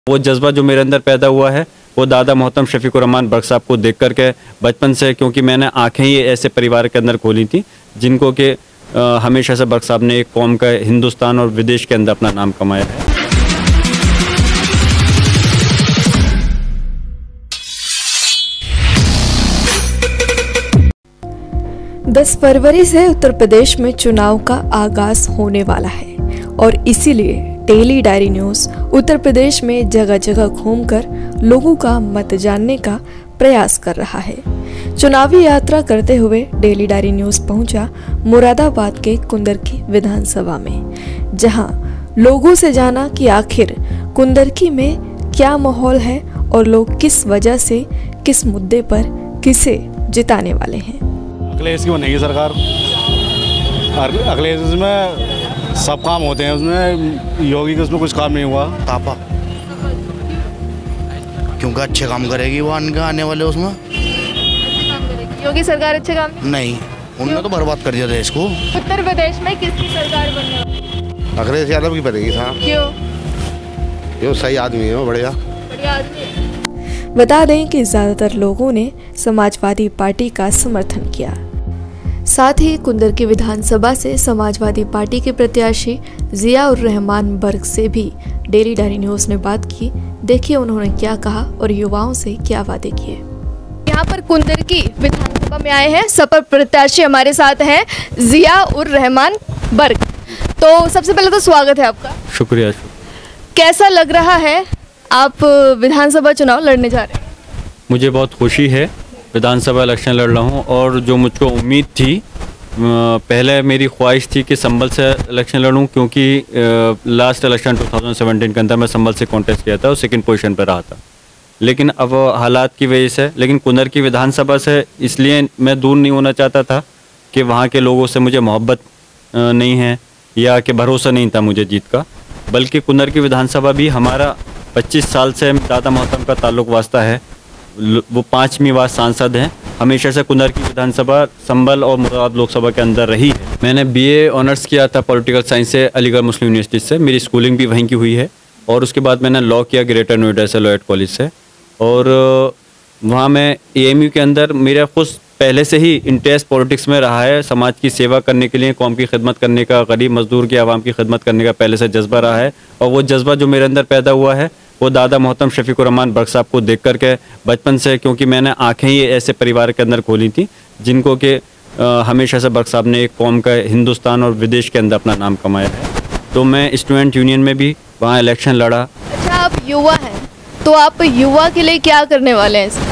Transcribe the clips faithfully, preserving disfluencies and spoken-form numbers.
वो जज्बा जो मेरे अंदर पैदा हुआ है वो दादा मोहतरम शफीकुर रहमान बर्क साहब को देख कर के बचपन से, क्योंकि मैंने आंखें ही ऐसे परिवार के अंदर खोली थी जिनको कि हमेशा से बर्क साहब ने एक कौम का हिंदुस्तान और विदेश के अंदर अपना नाम कमाया है। दस फरवरी से उत्तर प्रदेश में चुनाव का आगाज होने वाला है और इसीलिए daily diary news Uttar Pradesh में जगह जगह घूमकर लोगों का मत जानने का प्रयास कर रहा है। चुनावी यात्रा करते हुए डेली डायरी न्यूज़ पहुंचा मुरादाबाद के कुंदरकी विधानसभा में, जहां लोगों से जाना कि आखिर कुंदरकी में क्या माहौल है और लोग किस वजह से किस मुद्दे पर किसे जिताने वाले हैं। अखिलेश की बनेगी सरकार। अखिलेश में सब काम होते हैं, उसमें योगी के उसमें कुछ काम नहीं हुआ। तापा क्योंकि अच्छे काम करेगी वो आने वाले उसमें। योगी सरकार अच्छे काम नहीं, नहीं उन्होंने तो बर्बाद कर दिया देश को। उत्तर प्रदेश में किसकी सरकार बनने वाली? अखिलेश यादव की बनेगी साहब। क्यों? ये सही आदमी है, वो बढ़िया बढ़िया आदमी है। बता दें कि ज्यादातर लोगों ने समाजवादी पार्टी का समर्थन किया। साथ ही कुंदरकी विधानसभा से समाजवादी पार्टी के प्रत्याशी जिया उर रहमान बर्क से भी डेली डायरी न्यूज़ ने बात की। देखिए उन्होंने क्या कहा और युवाओं से क्या वादे किए। यहाँ पर कुंदरकी विधानसभा में आए हैं सपा प्रत्याशी, हमारे साथ हैं जिया उर रहमान बर्क। तो सबसे पहले तो स्वागत है आपका। शुक्रिया। कैसा लग रहा है, आप विधानसभा चुनाव लड़ने जा रहे हैं? मुझे बहुत खुशी है, विधानसभा इलेक्शन लड़ रहा हूँ और जो मुझको उम्मीद थी, पहले मेरी ख्वाहिश थी कि संभल से इलेक्शन लड़ूं, क्योंकि लास्ट इलेक्शन दो हज़ार सत्रह के अंदर मैं संभल से कॉन्टेस्ट किया था और सेकंड पोजीशन पर रहा था। लेकिन अब हालात की वजह से, लेकिन कुंदरकी विधानसभा से इसलिए मैं दूर नहीं होना चाहता था कि वहाँ के लोगों से मुझे मोहब्बत नहीं है या कि भरोसा नहीं था मुझे जीत का, बल्कि कुंदरकी विधानसभा भी हमारा पच्चीस साल से दादा मोहतरम का ताल्लुक वास्ता है। वो पाँचवीं बार सांसद हैं, हमेशा से कुंदरकी विधानसभा संभल और मुरादाबाद लोकसभा के अंदर रही है। मैंने बीए ऑनर्स किया था पॉलिटिकल साइंस से अलीगढ़ मुस्लिम यूनिवर्सिटी से, मेरी स्कूलिंग भी वहीं की हुई है। और उसके बाद मैंने लॉ किया ग्रेटर नोएडा से लॉयड कॉलेज से, और वहाँ मैं एएमयू के अंदर मेरा खुद पहले से ही इंटरेस्ट पॉलिटिक्स में रहा है। समाज की सेवा करने के लिए, कौम की खिदमत करने का, गरीब मजदूर की आवाम की खिदमत करने का पहले से जज्बा रहा है। और वो जज्बा जो मेरे अंदर पैदा हुआ है वो दादा मोहतरम शफीकुर रहमान बर्क साहब को देख कर के बचपन से, क्योंकि मैंने आंखें ही ऐसे परिवार के अंदर खोली थी जिनको कि हमेशा से बर्क साहब ने एक कौम का हिंदुस्तान और विदेश के अंदर अपना नाम कमाया है। तो मैं स्टूडेंट यूनियन में भी वहाँ इलेक्शन लड़ा। अच्छा, आप युवा हैं, तो आप युवा के लिए क्या करने वाले हैं?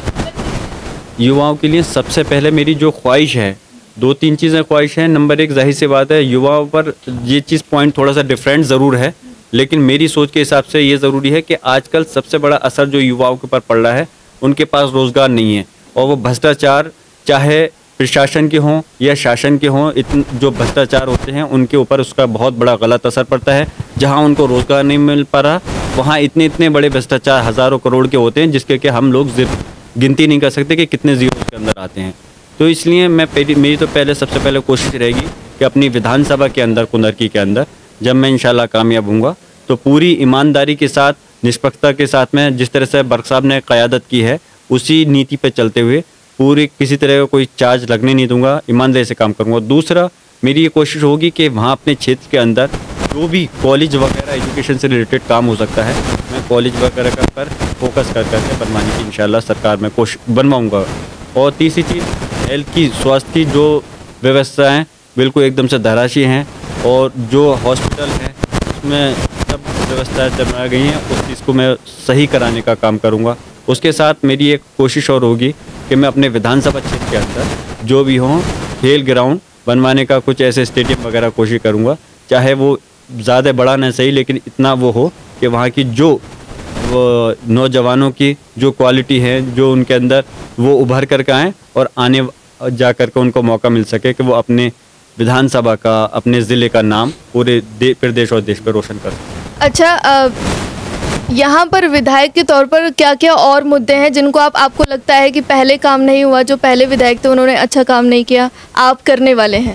युवाओं के लिए सबसे पहले मेरी जो ख्वाहिश है, दो तीन चीज़ें ख्वाहिश हैं। नंबर एक, जाहिर सी बात है युवाओं पर ये चीज़ पॉइंट थोड़ा सा डिफरेंट ज़रूर है, लेकिन मेरी सोच के हिसाब से ये ज़रूरी है कि आजकल सबसे बड़ा असर जो युवाओं के ऊपर पड़ रहा है, उनके पास रोज़गार नहीं है और वो भ्रष्टाचार, चाहे प्रशासन के हों या शासन के हों, इतन जो भ्रष्टाचार होते हैं उनके ऊपर उसका बहुत बड़ा गलत असर पड़ता है। जहाँ उनको रोज़गार नहीं मिल पा रहा, वहाँ इतने इतने बड़े भ्रष्टाचार हज़ारों करोड़ के होते हैं जिसके कि हम लोग गिनती नहीं कर सकते कि कितने जीरो उसके अंदर आते हैं। तो इसलिए मैं मेरी तो पहले सबसे पहले कोशिश रहेगी कि अपनी विधानसभा के अंदर, कुंदरकी के अंदर, जब मैं इंशाल्लाह कामयाब हूँगा तो पूरी ईमानदारी के साथ, निष्पक्षता के साथ में, जिस तरह से बर्क साहब ने क़यादत की है उसी नीति पर चलते हुए पूरी किसी तरह का कोई चार्ज लगने नहीं दूंगा, ईमानदारी से काम करूँगा। दूसरा, मेरी ये कोशिश होगी कि वहाँ अपने क्षेत्र के अंदर जो भी कॉलेज वगैरह एजुकेशन से रिलेटेड काम हो सकता है, मैं कॉलेज वगैरह का पर फोकस कर करके बनवाने की इंशाल्लाह सरकार में कोशिश बनवाऊँगा। और तीसरी चीज़, हेल्थ की, स्वास्थ्य की जो व्यवस्थाएँ बिल्कुल एकदम से धराशी हैं और जो हॉस्पिटल हैं उसमें सब व्यवस्थाएँ चलवाई गई हैं, उस चीज़ को मैं सही कराने का काम करूँगा। उसके साथ मेरी एक कोशिश और होगी कि मैं अपने विधानसभा क्षेत्र के अंदर जो भी हों खेल ग्राउंड बनवाने का, कुछ ऐसे स्टेडियम वगैरह कोशिश करूँगा, चाहे वो ज़्यादा बड़ा न सही, लेकिन इतना वो हो कि वहाँ की जो वो नौजवानों की जो क्वालिटी है, जो उनके अंदर, वो उभर कर के आएँ और आने जा कर के उनको मौका मिल सके कि वो अपने विधानसभा का, अपने ज़िले का नाम पूरे प्रदेश और देश पर रोशन कर सकें। अच्छा, यहाँ पर विधायक के तौर पर क्या क्या और मुद्दे हैं जिनको आप आपको लगता है कि पहले काम नहीं हुआ, जो पहले विधायक थे उन्होंने अच्छा काम नहीं किया, आप करने वाले हैं?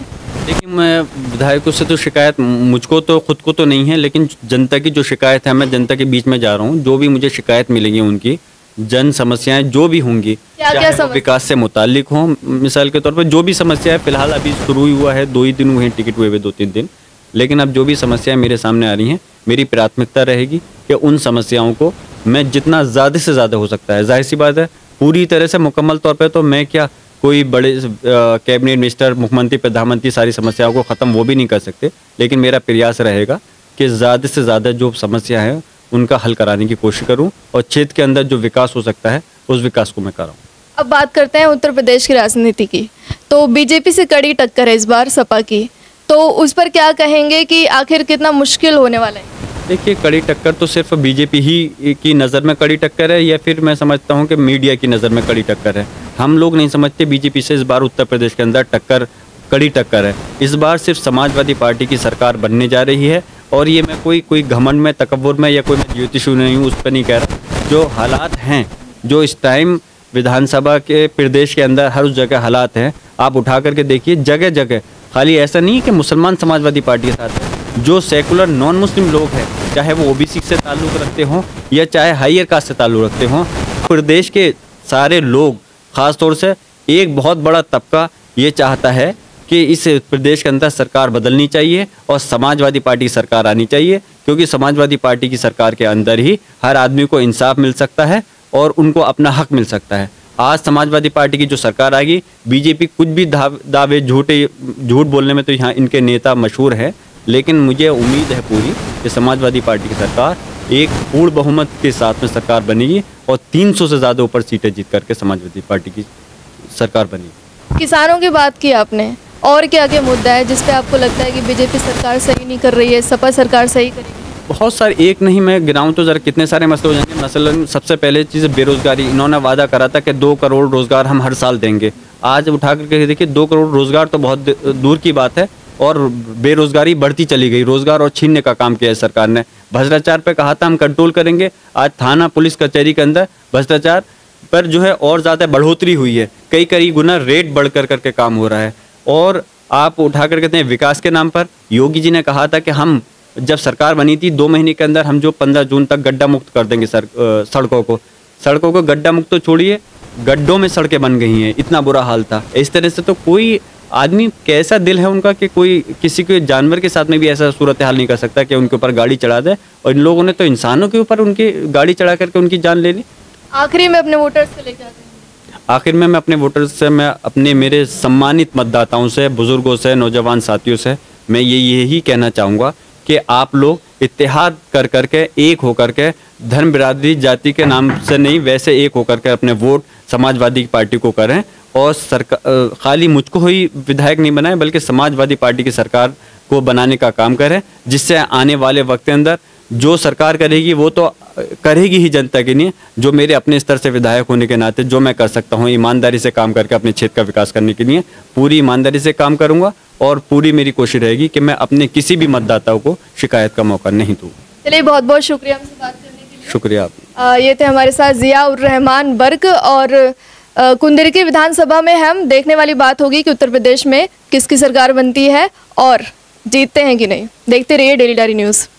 देखिए, मैं विधायकों से तो शिकायत मुझको तो खुद को तो नहीं है, लेकिन जनता की जो शिकायत है, मैं जनता के बीच में जा रहा हूँ। जो भी मुझे शिकायत मिलेगी उनकी जन समस्याएं जो भी होंगी, क्या क्या चाहे वो समस्या? विकास से मुतालिक हों, मिसाल के तौर पर जो भी समस्या है, फिलहाल अभी शुरू ही हुआ है, दो ही दिन हुए हैं टिकट हुए हुए, दो तीन दिन, लेकिन अब जो भी समस्याएं मेरे सामने आ रही हैं, मेरी प्राथमिकता रहेगी कि उन समस्याओं को मैं जितना ज़्यादा से ज़्यादा हो सकता है, जाहिर सी बात है पूरी तरह से मुकम्मल तौर पर तो मैं क्या कोई बड़े कैबिनेट मिनिस्टर, मुख्यमंत्री, प्रधानमंत्री सारी समस्याओं को ख़त्म वो भी नहीं कर सकते, लेकिन मेरा प्रयास रहेगा कि ज़्यादा से ज़्यादा जो समस्या है उनका हल कराने की कोशिश करूं और क्षेत्र के अंदर जो विकास हो सकता है उस विकास को मैं कराऊं। अब बात करते हैं उत्तर प्रदेश की राजनीति की। तो बीजेपी से कड़ी टक्कर है इस बार सपा की, तो उस पर क्या कहेंगे कि आखिर कितना मुश्किल होने वाला है? देखिए, कड़ी टक्कर तो सिर्फ बीजेपी ही की नज़र में कड़ी टक्कर है, या फिर मैं समझता हूं कि मीडिया की नज़र में कड़ी टक्कर है। हम लोग नहीं समझते बीजेपी से इस बार उत्तर प्रदेश के अंदर टक्कर कड़ी टक्कर है। इस बार सिर्फ समाजवादी पार्टी की सरकार बनने जा रही है, और ये मैं कोई कोई घमंड में, तकब्बुर में या कोई मैं ज्योतिषी नहीं हूँ, उस पर नहीं कह रहा। जो हालात हैं, जो इस टाइम विधानसभा के प्रदेश के अंदर हर उस जगह हालात हैं, आप उठा करके देखिए, जगह जगह खाली ऐसा नहीं है कि मुसलमान समाजवादी पार्टी के साथ है, जो सेकुलर नॉन मुस्लिम लोग हैं, चाहे वो ओबीसी से ताल्लुक़ रखते हों या चाहे हायर कास्ट से ताल्लुक़ रखते हों, प्रदेश के सारे लोग, ख़ास तौर से एक बहुत बड़ा तबका ये चाहता है कि इस प्रदेश के अंदर सरकार बदलनी चाहिए और समाजवादी पार्टी की सरकार आनी चाहिए, क्योंकि समाजवादी पार्टी की सरकार के अंदर ही हर आदमी को इंसाफ मिल सकता है और उनको अपना हक मिल सकता है। आज समाजवादी पार्टी की जो सरकार आएगी, बीजेपी कुछ भी दावे झूठे झूठ बोलने में तो यहाँ इनके नेता मशहूर हैं, लेकिन मुझे उम्मीद है पूरी कि समाजवादी पार्टी की सरकार एक पूर्ण बहुमत के साथ में सरकार बनेगी और तीन सौ से ज़्यादा ऊपर सीटें जीत करके समाजवादी पार्टी की सरकार बनेगी। किसानों की बात की आपने, और क्या क्या मुद्दा है जिस पे आपको लगता है कि बीजेपी सरकार सही नहीं कर रही है, सपा सरकार सही करेगी? बहुत सारे, एक नहीं मैं गिनाऊं तो ज़रा कितने सारे मसले हो जाएंगे। मसलन सबसे पहले चीज़ बेरोज़गारी। इन्होंने वादा करा था कि दो करोड़ रोज़गार हम हर साल देंगे। आज उठा करके देखिए, दो करोड़ रोज़गार तो बहुत दूर की बात है, और बेरोज़गारी बढ़ती चली गई। रोज़गार और छीनने का काम किया है सरकार ने। भ्रष्टाचार पे कहा था हम कंट्रोल करेंगे, आज थाना, पुलिस, कचहरी के अंदर भ्रष्टाचार पर जो है और ज़्यादा बढ़ोतरी हुई है, कई कई गुना रेट बढ़ कर करके काम हो रहा है। और आप उठा कर कहते हैं विकास के नाम पर, योगी जी ने कहा था कि हम जब सरकार बनी थी दो महीने के अंदर हम जो पंद्रह जून तक गड्ढा मुक्त कर देंगे सर सड़कों को सड़कों को गड्ढा मुक्त तो छोड़िए, गड्ढों में सड़कें बन गई हैं, इतना बुरा हाल था। इस तरह से तो कोई आदमी, कैसा दिल है उनका कि कोई किसी के जानवर के साथ में भी ऐसा सूरत हाल नहीं कर सकता कि उनके ऊपर गाड़ी चढ़ा दे, और इन लोगों ने तो इंसानों के ऊपर उनकी गाड़ी चढ़ा करके उनकी जान ले ली। आखिरी में अपने वोटर्स से लेकर आते हैं। आखिर में मैं अपने वोटर्स से, मैं अपने मेरे सम्मानित मतदाताओं से, बुजुर्गों से, नौजवान साथियों से मैं ये यही कहना चाहूँगा कि आप लोग इत्तेहाद कर करके, एक होकर के, धर्म, बिरादरी, जाति के नाम से नहीं, वैसे एक होकर के अपने वोट समाजवादी पार्टी को करें, और सरकार खाली मुझको ही विधायक नहीं बनाए बल्कि समाजवादी पार्टी की सरकार को बनाने का काम करें, जिससे आने वाले वक्त के अंदर जो सरकार करेगी वो तो करेगी ही जनता के लिए। जो मेरे अपने स्तर से विधायक होने के नाते जो मैं कर सकता हूँ, ईमानदारी से काम करके अपने क्षेत्र का विकास करने के लिए पूरी ईमानदारी से काम करूँगा, और पूरी मेरी कोशिश रहेगी कि मैं अपने किसी भी मतदाताओं को शिकायत का मौका नहीं दूँ। चलिए, बहुत बहुत शुक्रिया हमसे बात करने के लिए। शुक्रिया आप। आ, ये थे हमारे साथ जिया उर रहमान बर्क। और आ, कुंदरकी विधानसभा में हम देखने वाली बात होगी कि उत्तर प्रदेश में किसकी सरकार बनती है और जीतते हैं कि नहीं। देखते रहिए डेली डायरी न्यूज़।